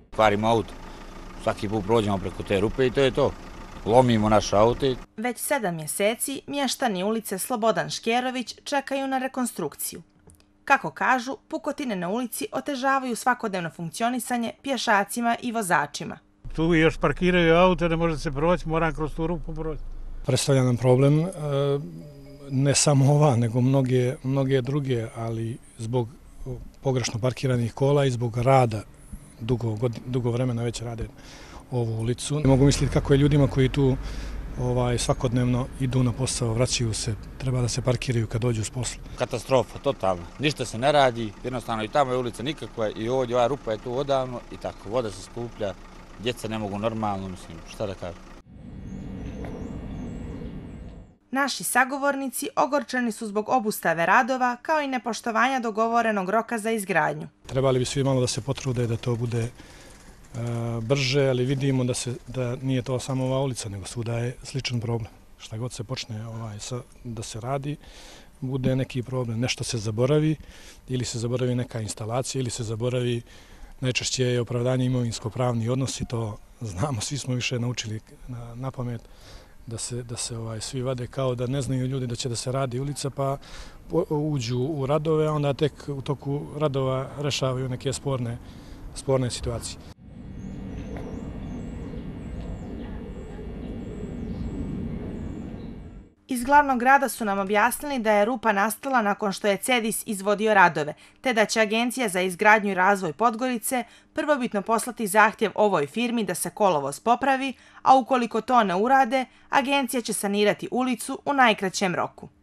Kvarimo auto. Svaki put prođemo preko te rupe i to je to. Lomimo naše auto. Već 7 mjeseci mještani ulice Slobodan Škjerović čekaju na rekonstrukciju. Kako kažu, pukotine na ulici otežavaju svakodnevno funkcionisanje pješacima i vozačima. Tu još parkiraju auto, ne može se proći, moram kroz tu rupu proći. Predstavlja nam problem, ne samo ova, nego mnoge druge, ali zbog pogrešno parkiranih kola i zbog rada, dugo vremena već rade ovu ulicu. Ne mogu misliti kako je ljudima koji tu svakodnevno idu na posao, vraćaju se, treba da se parkiraju kad dođu s posla. Katastrofa, totalno. Ništa se ne radi, jednostavno i tamo je ulica nikakva i ovdje ova rupa je tu odavno i tako, voda se skuplja, djeca ne mogu normalno, mislim, šta da kažem. Naši sagovornici ogorčeni su zbog obustave radova kao i nepoštovanja dogovorenog roka za izgradnju. Trebali bi svi malo da se potrude da to bude brže, ali vidimo da nije to samo ova ulica, nego svuda je sličan problem. Šta god se počne da se radi, bude neki problem. Nešto se zaboravi, ili se zaboravi neka instalacija, ili se zaboravi, najčešće je opravdanje imovinsko-pravni odnosi, to znamo, svi smo više naučili na pamet, da se svi vade kao da ne znaju ljudi da će da se radi ulica, pa uđu u radove, a onda tek u toku radova rešavaju neke sporne situacije. Iz glavnog grada su nam objasnili da je rupa nastala nakon što je CEDIS izvodio radove, te da će Agencija za izgradnju i razvoj Podgorice prvobitno poslati zahtjev ovoj firmi da se kolovoz popravi, a ukoliko to ne urade, agencija će sanirati ulicu u najkraćem roku.